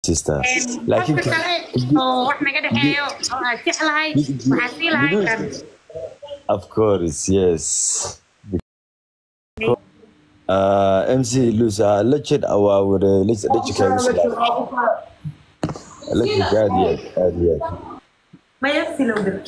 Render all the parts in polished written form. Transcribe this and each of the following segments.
sister laakiin waxna ka dhaxeeyo jeclahay waxa si lahayn kan of course yes MC Lusa legend our legend legend ما يفصلوا درج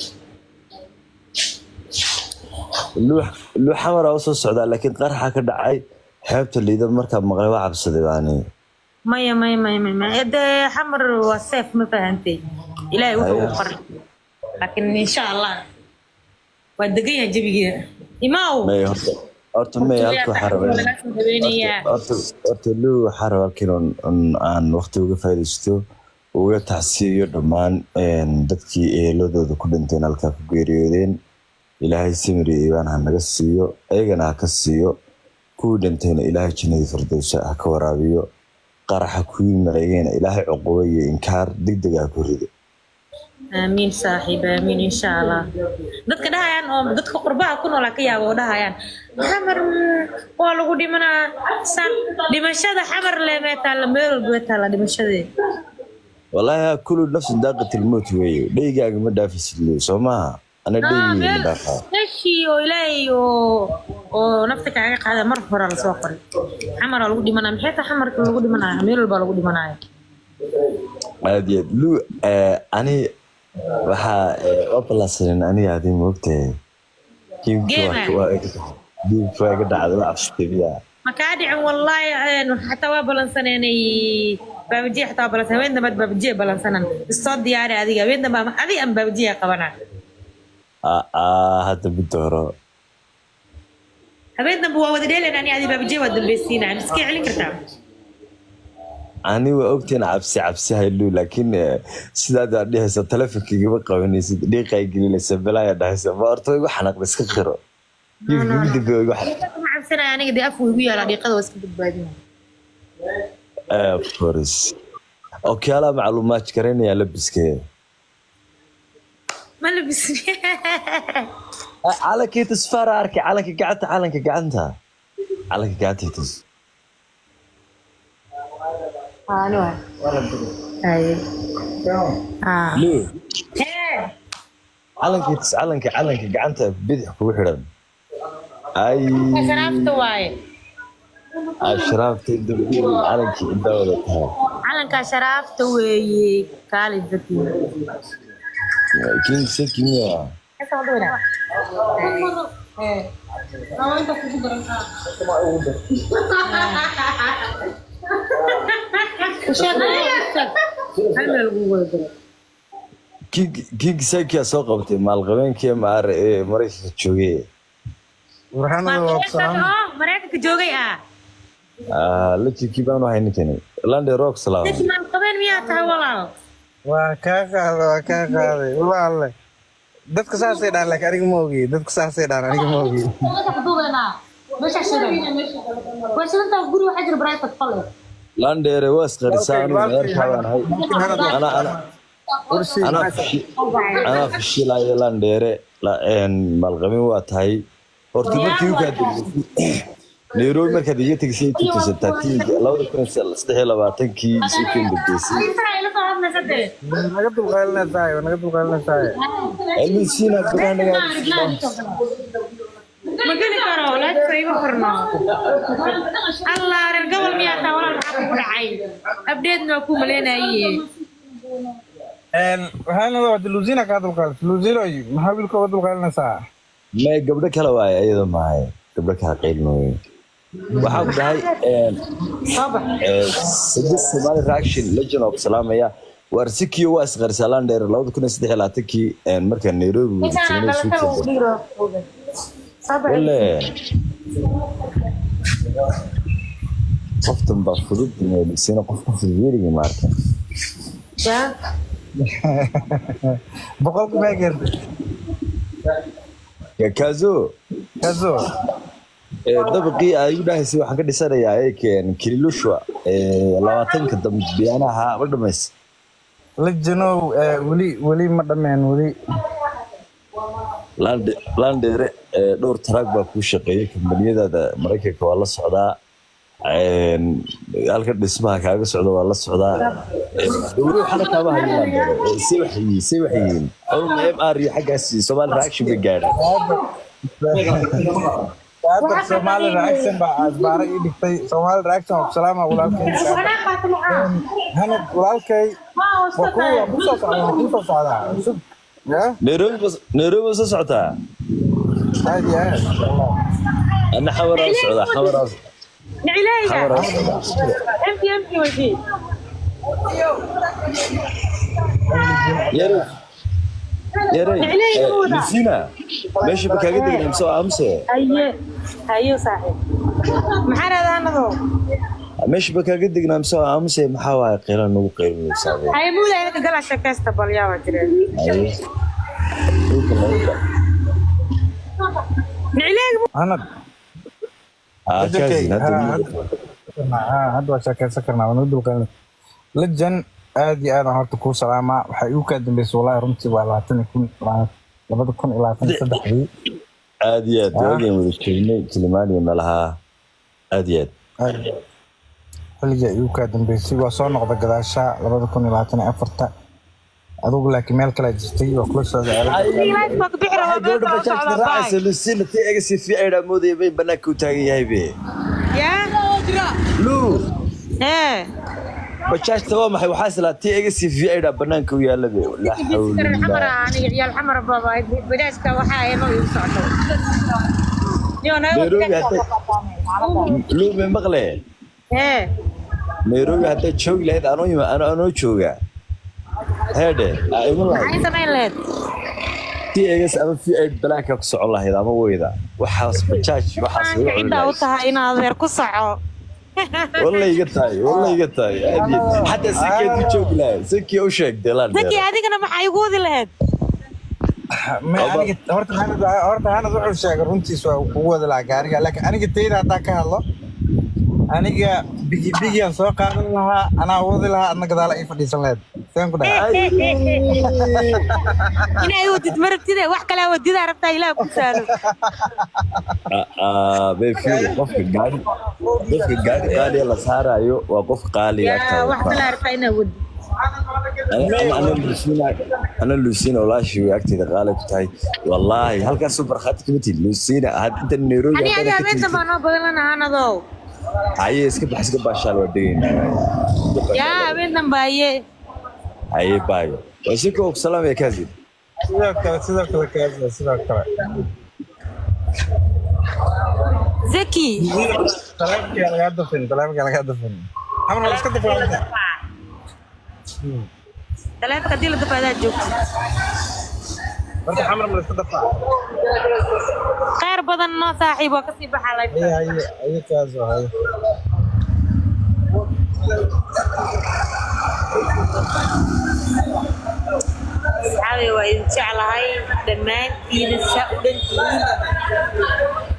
لو حمر او soo socda laakiin qarxa ka dhacay xeebta liida marka maqlay waa cabsaday baani ما ده حمر وسيف ما فهمتي إلهي وفقر لكن إن شاء الله ودقيها جبيها إماو ما horta ma halka xarabeen horta loo xaraba kinon aan waqti uga faa'iideysto uga tacsiyo dhamaan dadkii eeladooda ku dhinteen halka ku geeriyoodeen ilaahay simri ibaan naga siiyo ayagana ka siiyo ku dhinteen ilaahay jannada firdawsa ka waraabiyo qaraxa ku yimaayeen ilaahay cuqubo iyo inkaar degdeg ah ku rido آمين صاحب آمين إن شاء الله دتك دهيان أو دتك قربها كنوا لك يا أبو دهيان حمر والله قدي منا سان دمشق حمر لما تعلمير البيت على دمشق والله كل نفس ذائقة الموت وي دقيقة ما دافع سلو سما أنا دقيقة ما دافع إيشي وإلهي ونفتك عيق هذا مرة على سوقر حمر على قدي منا محيط حمر كل قدي منا حمير البال قدي منا عادي لو أنا waxa opalasan aniga hadii moogtay kiimka waa dhacdo afsteebiya ma ka dhicin wallahi hatta waa balansaneenay baabji hatta balansan weyn damad baabji balansanan soo diyaari adiga weyn damad adiga am baabji qabana hadda bidoro habeen dambe waa wada dheelan ani adiga baabji wada dambeysina miski cilin kartaa أنا وقتين عبسي هايلو لكن سيدا دهسة تلفكي ما قوانيس دقيقة يجري لسبلا دهسة ما أرتوي وحناق بس كخيره يبدي بيقول وحناق ما عبسنا يعني قد أفوي بيا على دقيقة واسكت بعدين فورس أوكي على معلومات كريني ألبس كده ما لبسني على كي تسفر أركي على كي قعدت على كي قعدتها على كي قعدت تس أنا أي ليه علنك قعنتها بدح كوحرا أي شرفت واي شرفت الدبي علنك الدولة علنك شرفت وي كالي ذكي كين سكينيا اسمع دونا كيك ساكي سوق قبتي مال قبين كي مار مريك جوجي ورحنا وقصان مريك جوجي لا كي بانو هينتني لاند روك سلام ليش ما قبين ميا تهولا وكاكا والله dadka saasay dhaan laakiin aniga ma ogi dadka saasay dhaan aniga ma ogi meesha shidan waa shidan guri waxa jira bright fal لاندير واسقرسان ويركبان هاي أنا في الشيء لا لاندير لا إن مالغمي واتهاي أرتبطيو كده نيروي ما كده يجي تكسي تكسي لو تكون استحيل باتن كي سكين بديسي أنا قلت بقالنا ساي اللي سينا كمان ما قلت كارو لا تسيبه فرنا الله رجال مياه ولا نحكي عين أبدينا كم لنا أيه هانا لو دلوزينا كاتب قال دلوزينا ما حاول كاتب قالنا ساعة ما قبل كلا واي أيضا معي قبل كلا قيل نوي وحاب ده صباح سدس مال راكشن لجنة وسلام يا وارسكيو واسغر سالان دير لو تكون استحيلاتكي مركز نيروبي ولا قفتم بفضل بسينا قفتم في الفيري ماركن يا بقولك ما قلت يا كازو دبقي أيوة هسي واحد كده سنة يا هيك كيلو شوا لو تنكدم بيانها بدمس لجنو ولي مدمن ولي لاندير دور تراك با ku shaqeeyay kambaniyada Mareykanka waa la socdaa halka dhismaha kaaga socda waa la socdaa ruuxana kama hayaan si waxyiin oo MR iyo xaggaas Somali reaction bay gaadhay هذا Somali reaction baa asbaara ii dhigtay Somali reaction salaam walaalkay hanad walaalkay waa ku soo socdaa ya Nairobi soo socotaa هذه أنا حمراء السعودة حمراء نعلايها امتي وجهي يا ريت نسينا ماشي بك قد نمسوا امسي ايوه صحيح محل هذا نظو ماشي بك قد نمسوا امسي محاوى قيران نو قيران صاحبي هاي مو لا قال شكست باليا وجري نعلايك hanad هذا شكل سكرنا ونودو كان لجن aadi aad horta ku salaama waxa uu ka dambeysay wallahi runtii waa 2023 aad iyo aad wajin wada sheegnay tilmaani malaha aad iyo aad xilliga uu ka dambeysay waa soo noqda gadaasha 2024 adigu laakiin meel kale jirtay waa kula soo raacay lusin tii aga si fiican mooday bay banaanka u taagan yahay be ya lu بچاش تمام waxay waxaasla tiiga si fiican banaanka u yaalabe la xawla الحمراء انا يا الحمراء بابا بدايسك waxa ay ma ii socdo lu ma maqle Nairobi hadda joog lahayd anoo jooga heede ay samayn lahayd tiiga ama fiican balaanka ku socon lahayd ama weyda waxaas bachaash waxaas inta u tahay in adeer ku soco والله يقطعي حتى سكي تشوق لا سكي وشك دلال سكي هذيك انا ما حيقودي لهد ما horta hanad wuxuu sheegay runtiis waa ku wada la gaariga laakiin aniga teeda hada ka hadlo aniga bigiyan soo qaadan lahaa ana wadi lahaa adna gadaal ay fadhiisan lahayd saan ku dhahay inay wadid martida wax kala wadida rabtaa ilaa ku saalo beefi qofka gaari qaali la saarayo waa qof qaali ah wax kala rabtaa inaa wadi أنا لوسينا ولا شيء أكتر غالب تاي والله هل كان سوبر خات كمتي لوسينا هاد النيرو أنا هذا بنت ما نقبلنا أنا ذو عايز كيف حسك باشال ودين يا بنت بايه أي باي وشكو سلام يا كازي سيدك كازي سيدك زكي سلامك يا غادفين عمرنا بس كده فهمت ثلاثة كديل الدفعات جوك برضه حمرا من الدفع خير بدن ما صاحب وكسي بحالك هي كازو هاي صحابي وإن شاء الله هاي دمان في نساء